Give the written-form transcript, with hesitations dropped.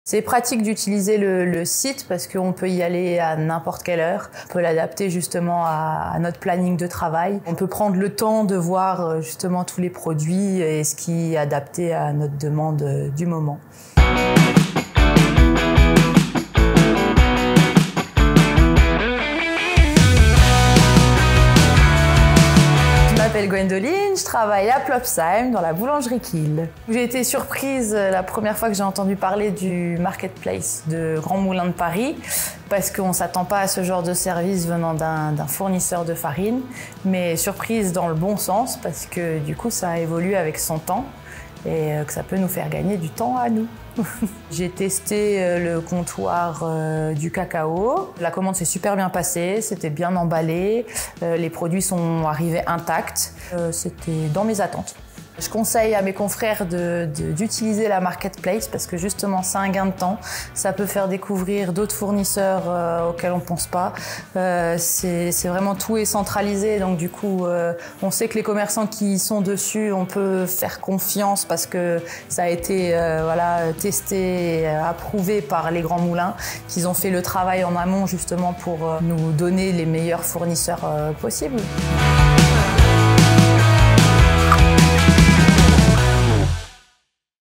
C'est pratique d'utiliser le site parce qu'on peut y aller à n'importe quelle heure. On peut l'adapter justement à notre planning de travail. On peut prendre le temps de voir justement tous les produits et ce qui est adapté à notre demande du moment. Je m'appelle Gwendoline, je travaille à Plopsheim dans la boulangerie Kiel. J'ai été surprise la première fois que j'ai entendu parler du marketplace de Grand Moulin de Paris parce qu'on ne s'attend pas à ce genre de service venant d'un fournisseur de farine, mais surprise dans le bon sens parce que du coup ça évolue avec son temps et que ça peut nous faire gagner du temps à nous. J'ai testé le comptoir du cacao. La commande s'est super bien passée, c'était bien emballé, les produits sont arrivés intacts, c'était dans mes attentes. Je conseille à mes confrères d'utiliser la marketplace parce que justement c'est un gain de temps, ça peut faire découvrir d'autres fournisseurs auxquels on ne pense pas. C'est vraiment tout est centralisé, donc du coup on sait que les commerçants qui sont dessus, on peut faire confiance parce que ça a été voilà, testé et approuvé par les grands moulins, qu'ils ont fait le travail en amont justement pour nous donner les meilleurs fournisseurs possibles.